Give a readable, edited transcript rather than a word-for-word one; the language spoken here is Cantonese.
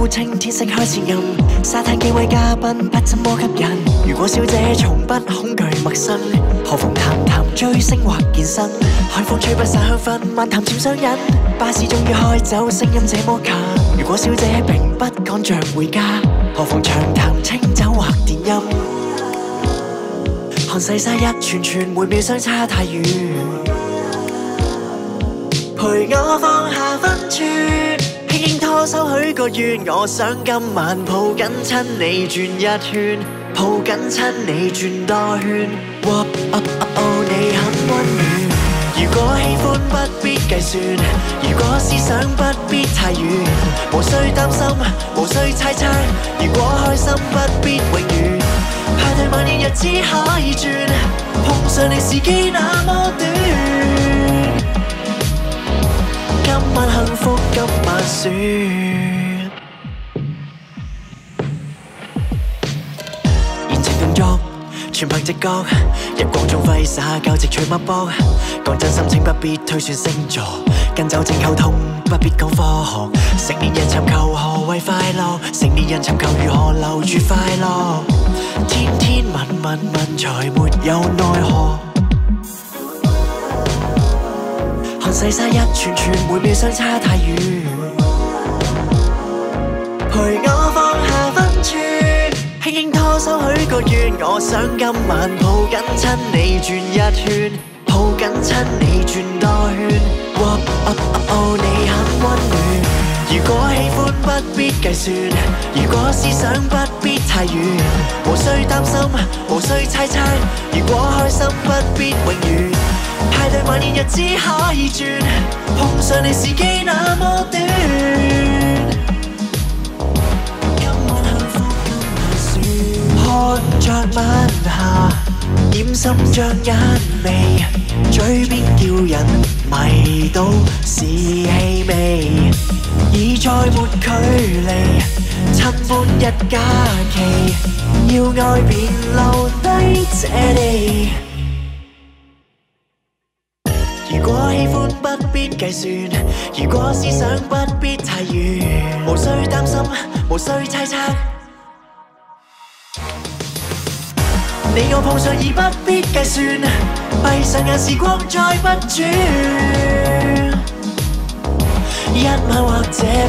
好清，天色開始暗，沙灘幾位嘉賓不怎麼吸引。如果小姐從不恐懼陌生，何妨談談追星或健身？海風吹不散香氛，漫談漸上癮。巴士終於開走，聲音這麼近。如果小姐並不趕着回家，何妨長談清酒或電音？看細沙一串串，每秒相差太遠。陪我放下分寸，輕輕拖手許個願，我想今晚抱緊親你轉一圈，抱緊親你轉多圈。你很溫暖。如果喜歡不必計算，如果思想不必太遠，無需擔心，無需猜測。如果開心不必永遠，派對晚年日子可以轉，碰上你時機那麼短。今晚幸福，今晚說。言情動作全憑直覺，日光中揮灑，交織隨脈搏。講真心情不必推算星座，跟酒精溝通不必講科學。成年人尋求何謂快樂，成年人尋求如何留住快樂。天天問才沒有奈何。看細沙一串串，每秒相差太遠。陪我放下分寸，輕輕拖手許個願，我想今晚抱緊親你轉一圈，抱緊親你轉多圈。你很溫暖。如果喜歡不必計算，如果思想不必太遠，無需擔心，無需猜測。如果開心不必永遠，派對晚年日子可以轉，碰上你時機那麼短。今晚幸福今晚說，看着晚霞染滲着眼眉，嘴邊叫人迷到是氣味，已再沒距離，親歡一假期，要愛便留低這裡。如果喜歡不必計算，如果思想不必太遠，無需擔心，無需猜測。你我碰上已不必計算，閉上眼時光再不轉。一晚或者